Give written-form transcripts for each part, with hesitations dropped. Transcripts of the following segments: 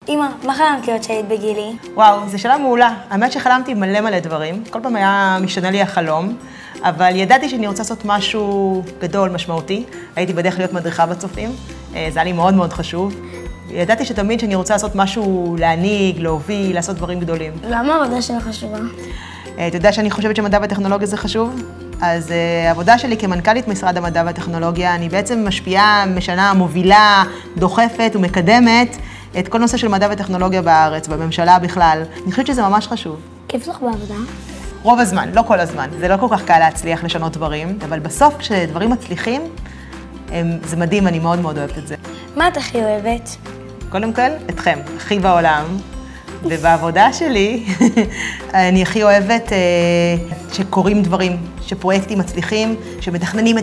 אמא, מה חלמת להיות שהיית בגילי? וואו, זו שאלה מעולה. האמת שחלמתי מלא דברים. כל פעם היה משתנה לי החלום, אבל ידעתי שאני רוצה לעשות משהו גדול, משמעותי. הייתי בדרך להיות מדריכה בצופים, זה היה לי מאוד חשוב. ידעתי שתמיד שאני רוצה לעשות משהו להנהיג, להוביל, לעשות דברים גדולים. למה העבודה שלך חשובה? אתה יודע שאני חושבת שמדע וטכנולוגיה זה חשוב? אז העבודה שלי כמנכ"לית משרד המדע והטכנולוגיה, אני בעצם משפיעה, משנה, מובילה, דוחפת ומקדמת את כל נושא של מדע וטכנולוגיה בארץ, בממשלה בכלל. אני חושבת שזה ממש חשוב. כיף לך בעבודה? רוב הזמן, לא כל הזמן. זה לא כל כך קל להצליח לשנות דברים, אבל בסוף כשדברים מצליחים, זה מדהים, אני מאוד אוהבת את זה. מה את הכי אוהבת? קודם כל, אתכם, הכי בעולם. ובעבודה שלי, אני הכי אוהבת שקורים דברים, שפרויקטים מצליחים, שמתכננים,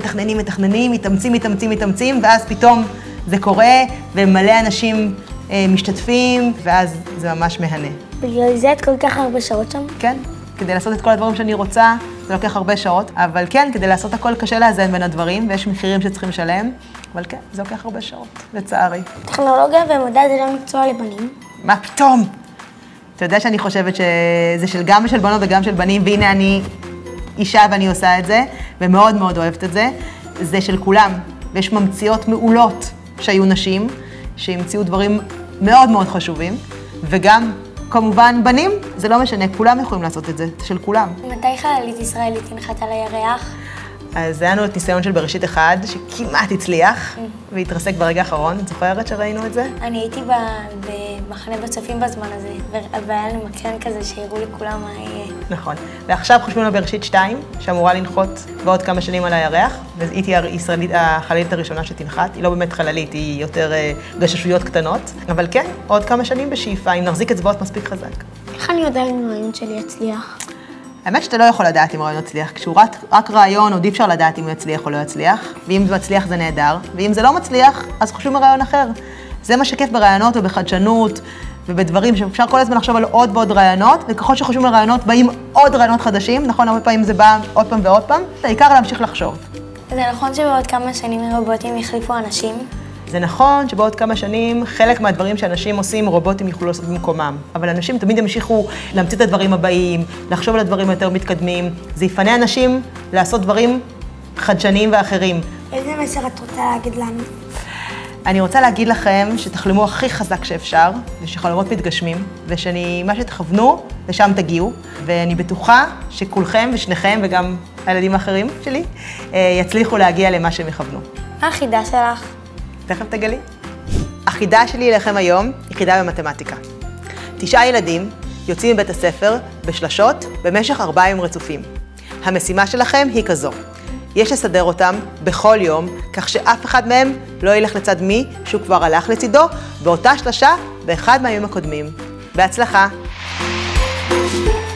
מתאמצים, ואז פתאום זה קורה, ומלא אנשים משתתפים, ואז זה ממש מהנה. בגלל זה את כל כך הרבה שעות שם? כן, כדי לעשות את כל הדברים שאני רוצה, זה לוקח הרבה שעות, אבל כן, כדי לעשות הכל קשה לאזן בין הדברים, ויש מחירים שצריכים לשלם, אבל כן, זה לוקח הרבה שעות, לצערי. טכנולוגיה ומדע זה לא מקצוע לבנים? מה פתאום? אתה יודע שאני חושבת שזה גם של בנות וגם של בנים, והנה אני אישה ואני עושה את זה, ומאוד אוהבת את זה. זה של כולם, ויש ממציאות מעולות שהיו נשים, שהמציאו דברים מאוד חשובים, וגם כמובן בנים, זה לא משנה, כולם יכולים לעשות את זה, זה של כולם. מתי חללית ישראלית תנחת על הירח? אז היה לנו את ניסיון של בראשית 1, שכמעט הצליח, והתרסק ברגע האחרון. את זוכרת שראינו את זה? אני הייתי במחנה בצופים בזמן הזה, והיה לנו מקרן כזה שהראו לכולם מה יהיה. נכון. ועכשיו חושבים על בראשית 2, שאמורה לנחות בעוד כמה שנים על הירח, והיא תהיה החללית הראשונה שתנחת. היא לא באמת חללית, היא יותר גששויות קטנות, אבל כן, עוד כמה שנים בשאיפה, אם נחזיק אצבעות מספיק חזק. איך אני יודע אם הרעיון שלי יצליח? האמת שאתה לא יכול לדעת אם רעיון יצליח, כשהוא רק רעיון עוד אי אפשר לדעת אם הוא יצליח או לא יצליח, ואם זה מצליח זה נהדר, ואם זה לא מצליח, אז חושבים על רעיון אחר. זה מה שכיף ברעיונות ובחדשנות ובדברים שאפשר כל הזמן לחשוב על עוד ועוד רעיונות, וככל שחושבים על רעיונות באים עוד רעיונות חדשים, נכון, הרבה פעמים זה בא עוד פעם ועוד פעם, העיקר להמשיך לחשוב. זה נכון שבעוד כמה שנים רובוטים יחליפו אנשים? זה נכון שבעוד כמה שנים חלק מהדברים שאנשים עושים, רובוטים יוכלו לעשות במקומם. אבל אנשים תמיד ימשיכו להמציא את הדברים הבאים, לחשוב על הדברים יותר מתקדמים. זה יפנה אנשים לעשות דברים חדשניים ואחרים. איזה מסר את רוצה להגיד לנו? אני רוצה להגיד לכם שתחלמו הכי חזק שאפשר, ושחלומות מתגשמים, ושמה שתכוונו, לשם תגיעו. ואני בטוחה שכולכם ושניכם, וגם הילדים האחרים שלי, יצליחו להגיע למה שהם יכוונו. מה החידה שלך? תכף תגלי. החידה שלי אליכם היום היא חידה במתמטיקה. 9 ילדים יוצאים מבית הספר בשלשות במשך 4 ימים רצופים. המשימה שלכם היא כזו. יש לסדר אותם בכל יום, כך שאף אחד מהם לא ילך לצד מי שהוא כבר הלך לצידו, באותה שלשה באחד מהימים הקודמים. בהצלחה.